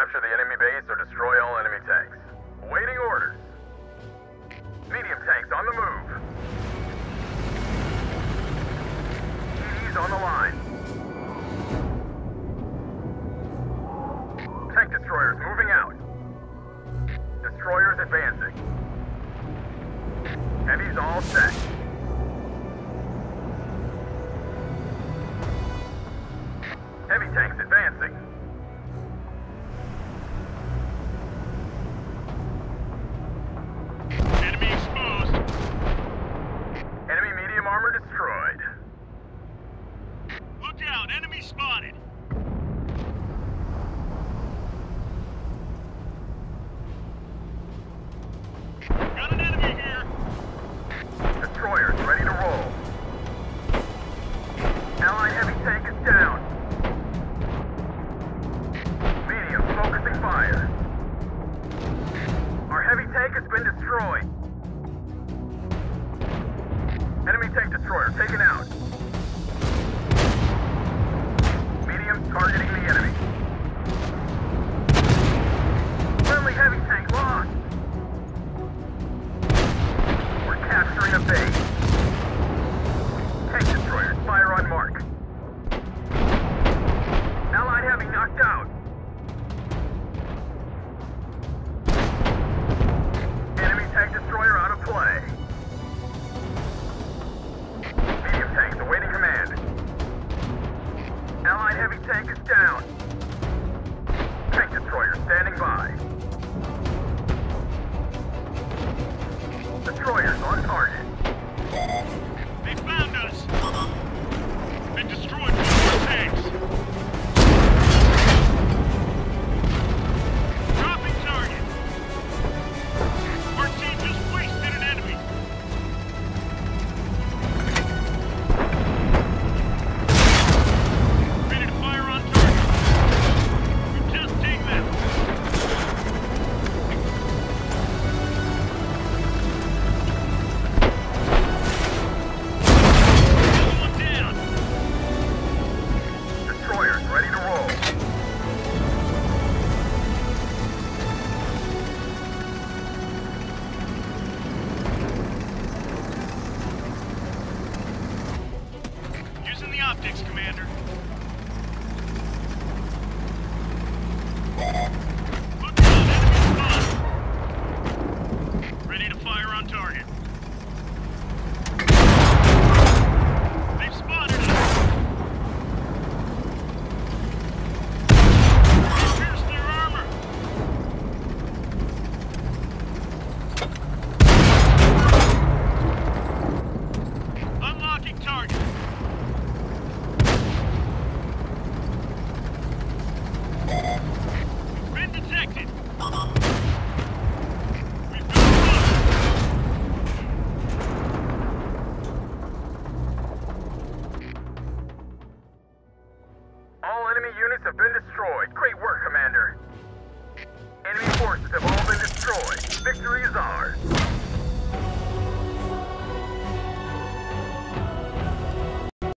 capture the enemy base or destroy all enemy tanks. Awaiting orders. Medium tanks on the move. EDs on the line. Tank destroyers moving out. Destroyers advancing. Heavies all set. Heavy tanks advancing. Enemy exposed. Enemy medium armor destroyed. Look out, enemy spotted. Got an enemy here. Destroyers ready to roll. Allied heavy tank is down. Medium focusing fire. Our heavy tank has been destroyed. Enemy tank destroyer taken out. Medium targeting the enemy. Friendly heavy tank lost. We're capturing a base. Tank destroyers fire on mark. Allied heavy knocked out. Enemy tank destroyer out of play. Medium tanks awaiting command. Allied heavy tank is down. Tank destroyer standing by. Destroyers on target. They found us. Been destroyed by more tanks. Dropping target. Our team just wasted an enemy. Ready to fire on target. We've just taken them. One down. Destroyers ready to roll. Using the optics, Commander. Look out, enemy spotted. Ready to fire on target. They've spotted us. They pierced their armor. Unlocking target. Been detected. We've got All enemy units have been destroyed. Great work, Commander. Enemy forces have all been destroyed. Victory is ours.